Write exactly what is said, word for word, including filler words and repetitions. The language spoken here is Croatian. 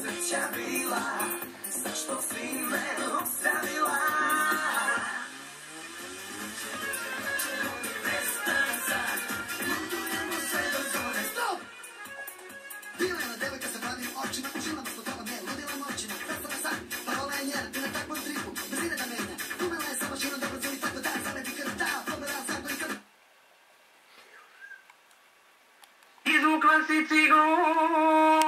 sreća bila, zašto si me ostavila? Prestani sad, lutujemo sve do zore. Stop! Bila je na devojka sa pravim očima, užila me spotala me, ludila noćima. Prestala sad, parola je njena, ti na takvom tripu, brzine da menja. Umela je sa mašinom da brzili tako da, zaradi krta, pobera svako i kad... Izvukla si cigu.